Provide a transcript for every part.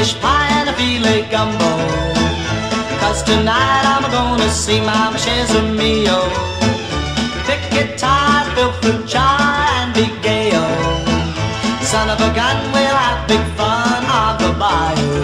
crawfish pie and a filet gumbo. 'Cause tonight I'm gonna see my Michelle Mio. Pick guitar, fill fruit jar, and be gay, oh. Son of a gun, we'll have big fun on the bayou.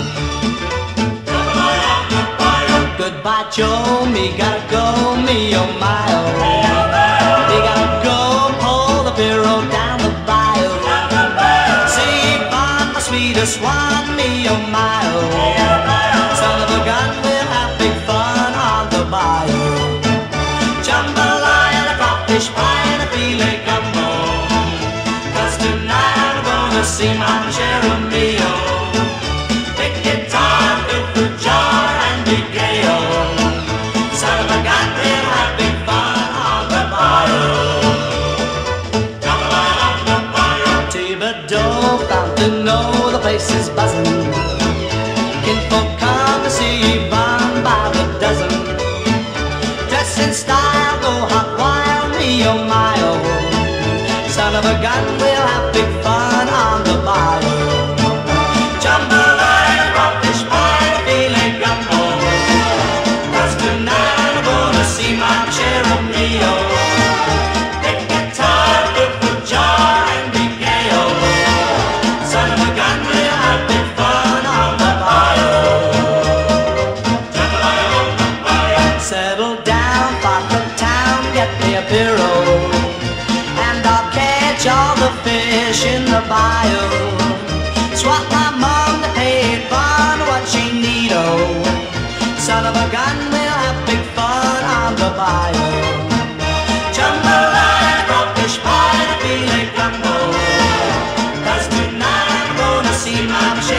Goodbye, Joe, me gotta go, me oh my oh. Me gotta go, pull the pirogue down the bayou. See Yvonne, my sweetest one, me oh my oh. Son of a gun, we'll have big fun on the bayou. Jambalaya, a crawfish pie, and a filet gumbo. 'Cause tonight I'm gonna see my Michelle Mio. Pick guitar, fill fruit jar, and be gay, oh. Son of a gun, we'll have big fun on the bayou. Thibodeau, Fountaino, the place is buzzing. Kinfolk come to see Yvonne by the dozen. Dress in style, go hot wild, me oh my oh. Son of a gun, we'll have big fun on the bayou. Jambalaya, crawfish pie, and a filet gumbo. 'Cause tonight I'm gonna see my Michelle Mio. Pick guitar, fill fruit jar, and be gay, oh. Son of a gun, we'll have big fun on the bayou. Settle down, far from town, get me a pirogue, and I'll catch all the fish in the bayou. Swap my mom to pay fun what she need, oh. Son of a gun, we'll have big fun on the bayou. Jambalaya, crawfish pie, and a filet gumbo. 'Cause tonight I'm gonna see my Michelle